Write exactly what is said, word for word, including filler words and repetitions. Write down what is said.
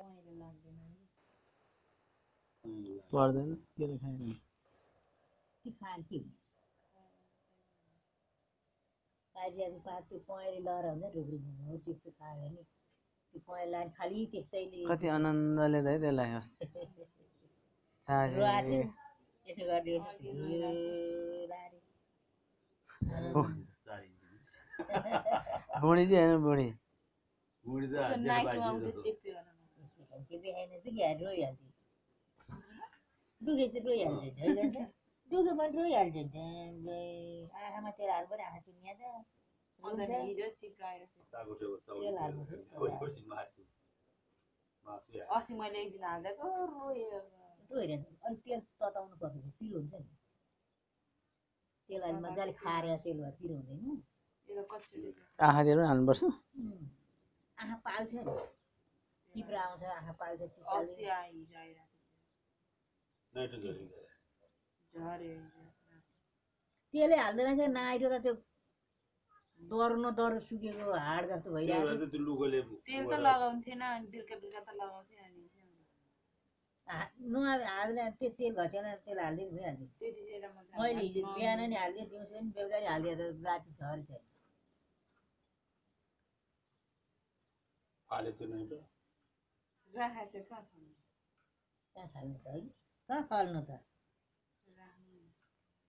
पहेँलो लाग्दैन पर्दैन केले खाने के खान्थ्यो काजियाको पात त्यो पहेँलो लहर हुन्छ ढुक्री हो त्यस्तो खायो भने त्यो पहेँलो लाने खालि त्यस्तैले कति आनन्दले है त्यसलाई अस्ति चाहे रुवाथ्यो यसो गरिदिएपछि बुढी चाहिँ हेर्नु बुढी नाइटमा उठ्यो चेप्यो के आएन दुखिहाल्छ रोइहाल्छ दुखे चाहिँ रोइहाल्छ होइन दुखे पनि रोइहाल्छ आँखामा तेल हाल्नु पऱ्यो आँखा चिनिया छ अन्त हिजो चिप्लाएर तेल हाल्नु अस्ति मैले एक दिन हाल्दाको रोयो रोइरहेछ अलिक तेल तताउनु पर्छ पिरो हुन्छ नि तेल अलि मजाले खाएर तेल भएर पिरो हुँदैन यो कचुरी आँखातिर पनि हाल्नुपर्छ आँखा पाल्छ नि चिप्रा आउँछ आँखा पाल्छ अस्ति चिसाले आइ झऱ्यो तेलै हाल्दैन चाहिँ नाइटो त त्यो डर न डर सुकेको हाड जस्तो भइरहेको तेल त लगाउँथेन अनि बेलुका बेलुका त लगाउँथेँ अनि नहाल्दैन त्यो तेल घसेर तेल हालिदिनु भइहाल्छ त्यतिखेर मात्रै मैले हिजो बिहान नि हालिदिएँ दिउँसो नि बेलुका नि हालिदिएँ त राति झरी चाहिँ राखेको चाहिँ कहाँ छ कहाँ फाल्नु त है कहाँ फाल्नु त